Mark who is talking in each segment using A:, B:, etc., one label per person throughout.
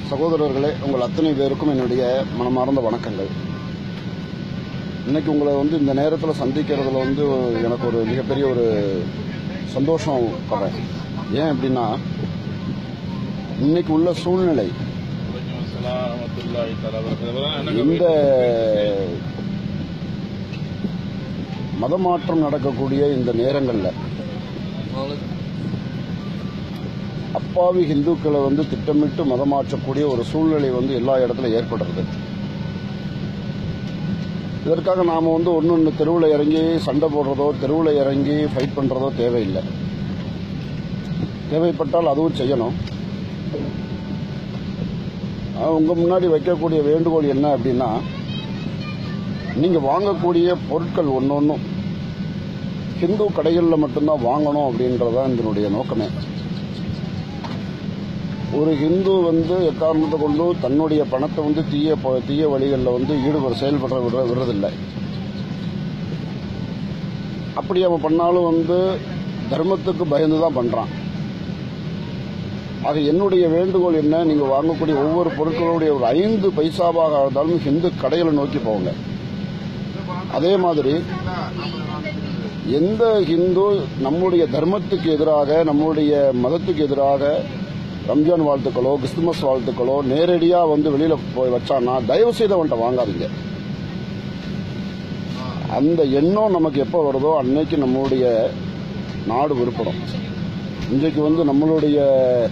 A: சகோதரர்களே, உங்கள் அத்தனை பேருக்கும் என்னுடைய மனமார்ந்த வணக்கங்கள். இன்னைக்கு உங்களை இந்த நேரத்தில் சந்திக்கிறதுல எனக்கு ஒரு மிகப்பெரிய ஒரு சந்தோஷம் படுறேன். ஏன் அப்படின்னா, இன்னைக்கு உள்ள சூழ்நிலை இந்த மதமாற்றம் நடக்கக்கூடிய இந்த நேரங்களில் அப்பாவி இந்துக்களை திட்டமிட்டு மதமாற்றக்கூடிய ஒரு சூழ்நிலை எல்லா இடத்துல ஏற்படுறது. இதற்காக நாம் ஒன்று தெருவில் இறங்கி சண்டை போடுறதோ தெருவில் இறங்கி ஃபைட் பண்ணுறதோ தேவையில்லை. தேவைப்பட்டால் அதுவும் செய்யணும். உங்கள் முன்னாடி வைக்கக்கூடிய வேண்டுகோள் என்ன அப்படின்னா, நீங்கள் வாங்கக்கூடிய பொருட்கள் ஒன்றும் ஹிந்து கடைகளில் மட்டும்தான் வாங்கணும் அப்படின்றதான் இதனுடைய நோக்கமே. ஒரு ஹிந்து எக்காரணத்தை கொண்டு தன்னுடைய பணத்தை தீய வழிகளில் செயல்பட விடுறதில்லை. அப்படி அவன் பண்ணாலும் தர்மத்துக்கு பயந்து தான் பண்ணுறான். ஆக என்னுடைய வேண்டுகோள் என்ன, நீங்கள் வாங்கக்கூடிய ஒவ்வொரு பொருட்களுடைய ஒரு 5 பைசாவாக இருந்தாலும் ஹிந்து கடைகளை நோக்கி போங்க. அதே மாதிரி எந்த ஹிந்து நம்முடைய தர்மத்துக்கு எதிராக நம்முடைய மதத்துக்கு எதிராக ரம்ஜான் வாழ்த்துக்களோ கிறிஸ்துமஸ் வாழ்த்துக்களோ நேரடியாக வெளியில போய் வச்சான்னா தயவு செய்து அவன்கிட்ட வாங்காதீங்க. அந்த எண்ணம் நமக்கு எப்போ வருதோ அன்னைக்கு நம்மளுடைய நாடு விருப்படும். இன்றைக்கு நம்மளுடைய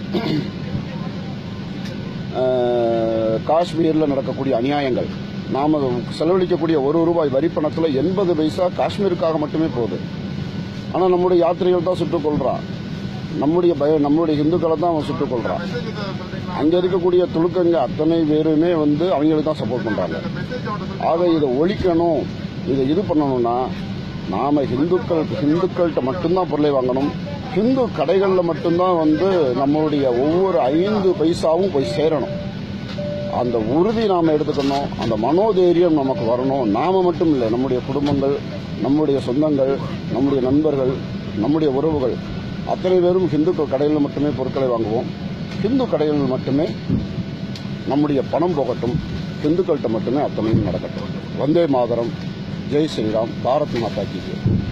A: காஷ்மீரில் நடக்கக்கூடிய அநியாயங்கள், நாம் செலவழிக்கக்கூடிய ₹1 வரி பணத்தில் 80 பைசா காஷ்மீருக்காக மட்டுமே போகுது. ஆனால் நம்முடைய யாத்திரைகள் தான் சுட்டுக் கொள்றான். நம்முடைய இந்துக்களை தான் அவன் சுட்டுக் கொள்றான். அங்கே இருக்கக்கூடிய துலுக்கங்க அத்தனை பேருமே அவங்களுக்கு தான் சப்போர்ட் பண்றாங்க. ஆக இதை ஒழிக்கணும், இதை இது பண்ணணும்னா நாம ஹிந்துக்கள்கிட்ட மட்டும்தான் பொருளை வாங்கணும். ஹிந்து கடைகளில் மட்டும்தான் நம்மளுடைய ஒவ்வொரு 5 பைசாவும் போய் சேரணும். அந்த உறுதி நாம் எடுத்துக்கணும். அந்த மனோதைரியம் நமக்கு வரணும். நாம மட்டும் இல்லை, நம்முடைய குடும்பங்கள், நம்முடைய சொந்தங்கள், நம்முடைய நண்பர்கள், நம்முடைய உறவுகள் அத்தனை பேரும் ஹிந்து கடைகளில் மட்டுமே பொருட்களை வாங்குவோம். ஹிந்து கடைகளில் மட்டுமே நம்முடைய பணம் போகட்டும். ஹிந்துக்கள்கிட்ட மட்டுமே அத்தனையும் நடக்கட்டும். வந்தே மாதரம், ஜெய் ஸ்ரீராம், பாரத் மாதா கி ஜெய்.